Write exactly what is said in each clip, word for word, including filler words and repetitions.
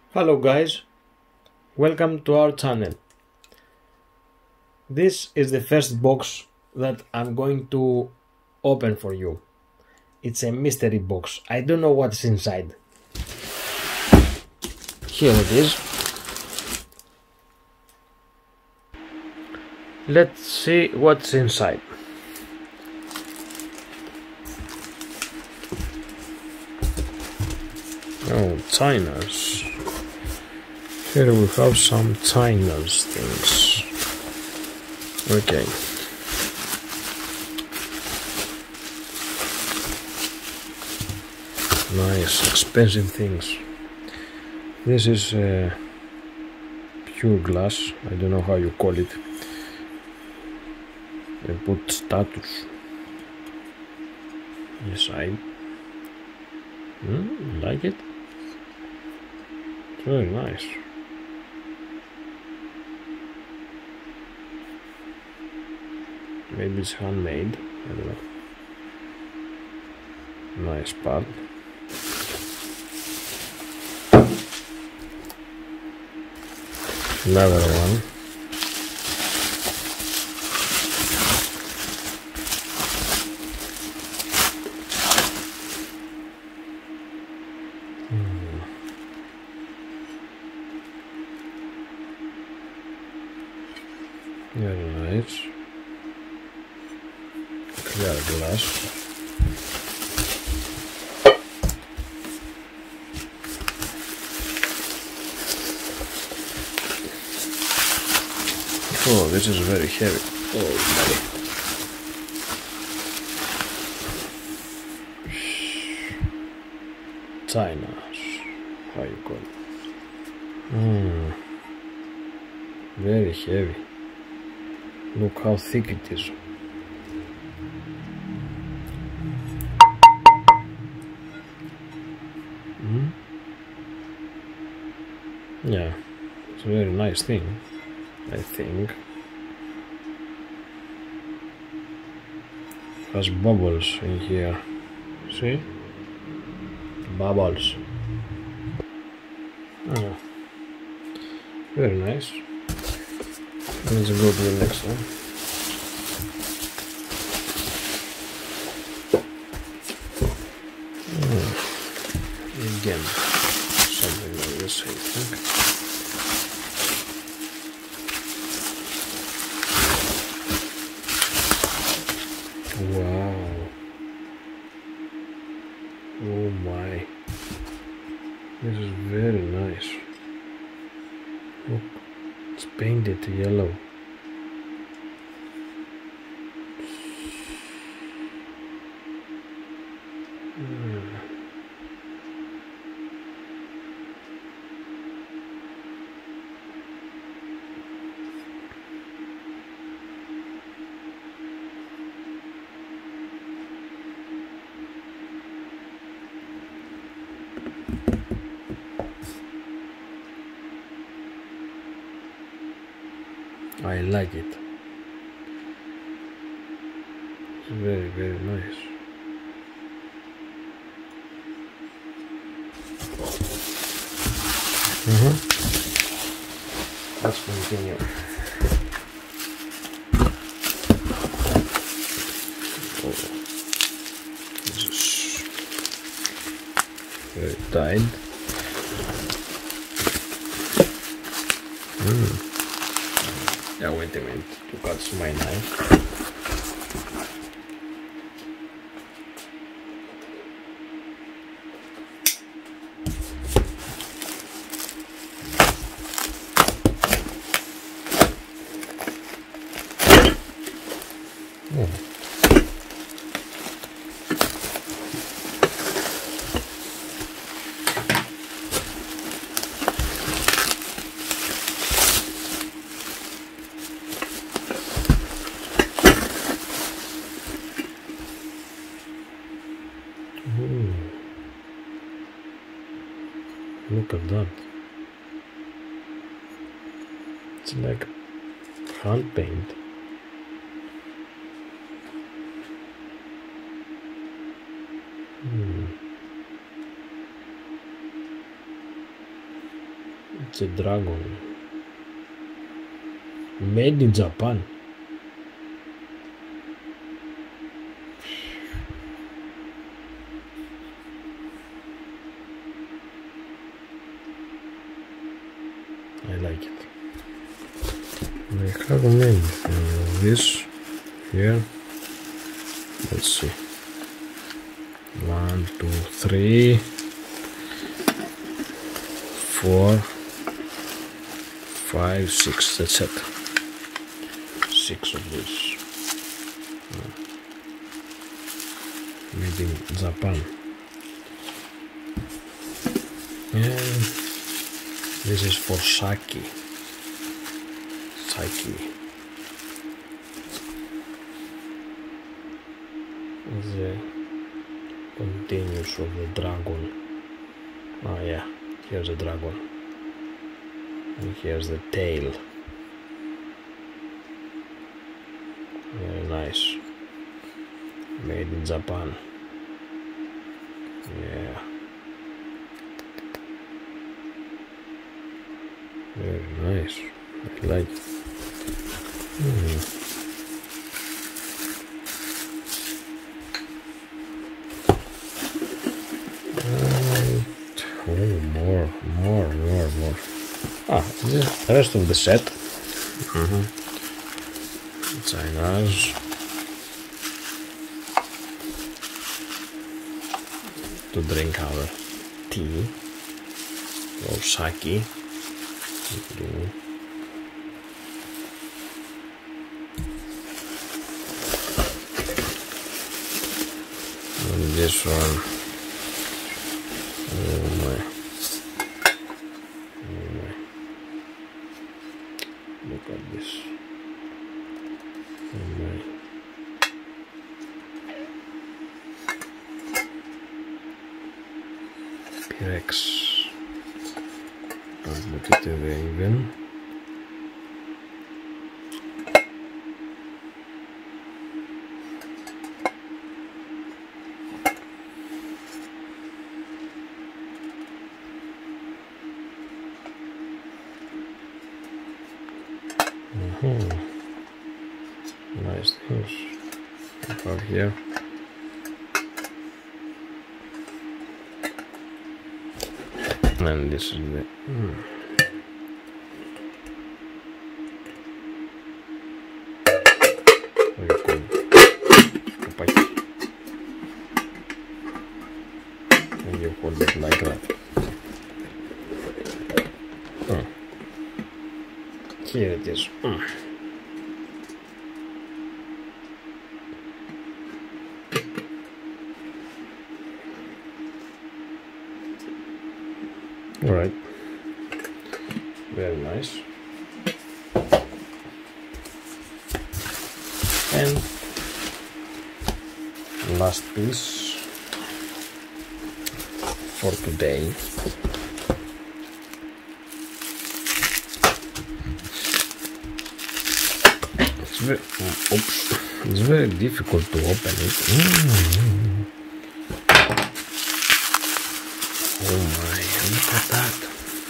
Hello guys, welcome to our channel. This is the first box that I'm going to open for you. It's a mystery box. I don't know what's inside. Here it is. Let's see what's inside. Oh, China's. Here we have some China's things. Okay. Nice, expensive things. This is uh, pure glass. I don't know how you call it. They put status inside. Mm, like it? It's very nice. Maybe it's handmade. I don't know. Nice pad. Another one. Hmm. Very nice. Clear glass. Oh, this is very heavy. Oh, my. China, how you call it? Mm. Very heavy. Look how thick it is. Mm. Yeah, it's a very nice thing, I think. Has bubbles in here. See? Bubbles. Oh. Very nice. Let's go to the next one. Oh. Again, something like this, I think. Wow. Oh my. This is very nice. Look, it's painted yellow. Mm. I like it. It's very, very nice. Mm-hmm. Let's continue. Oh, this is very tight. Mm. Yeah, wait a minute to cut my knife. Oh. Ooh. Look at that. It's like hand paint. Hmm. It's a dragon. Made in Japan. I like it. I have made uh, this here. Let's see. One, two, three, four, five, six. That's it. Six of this. Made in Japan. And this is for sake. Sake. The continuous of the dragon. Oh yeah, here's the dragon. And here's the tail. Very nice. Made in Japan. Yeah. Very nice. I like it. Mm. Oh, more, more, more, more. Ah, the rest of the set. Mm-hmm. China's. To drink our tea or sake. And this one. Oh my. Oh my. Look at this. Oh my. Pyrex. Don't look at the Raven. Hmm. Nice things about here. And this is the hmm. Very cool. And you hold it like that. Hmm. Here it is. Hmm. All right, very nice. And last piece for today. It's very, oops, it's very difficult to open it. Mm. Oh my, look at that.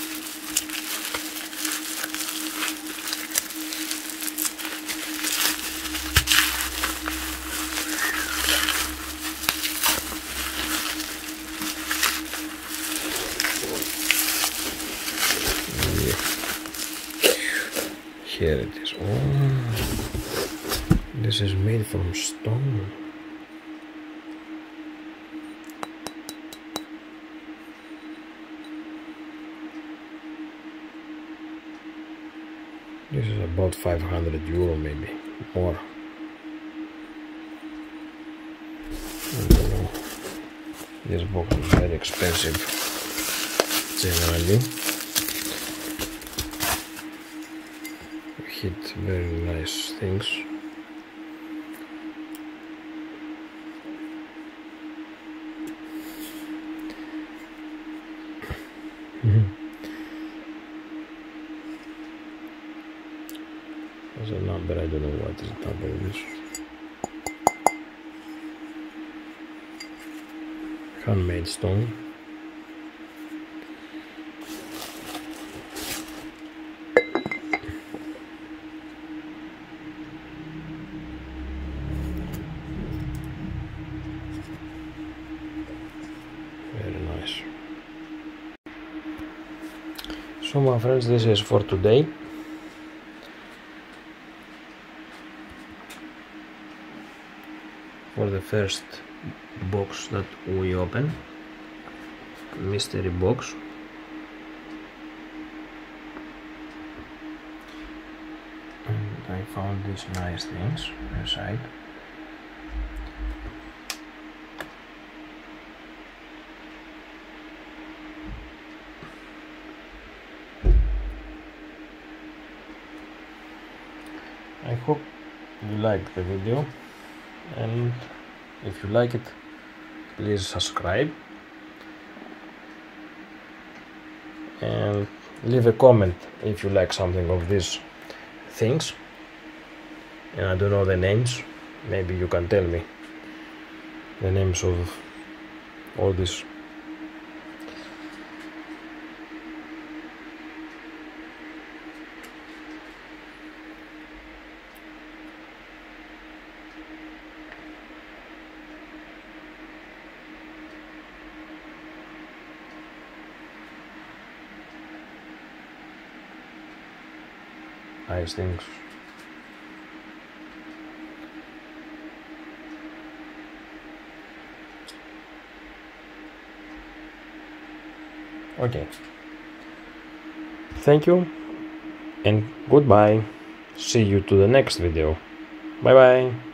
Here it is. Oh, this is made from stone. This is about five hundred euro, maybe more. I don't know. This box is very expensive generally. Hit very nice things. There's a number, I don't know what is the number of this. Handmade stone. So my friends, this is for today. For the first box that we open, mystery box. And I found these nice things inside. I hope you like the video, and if you like it, please subscribe and leave a comment if you like something of these things. And I don't know the names, maybe you can tell me the names of all these. Nice things. Okay. Thank you and goodbye. See you to the next video. Bye bye.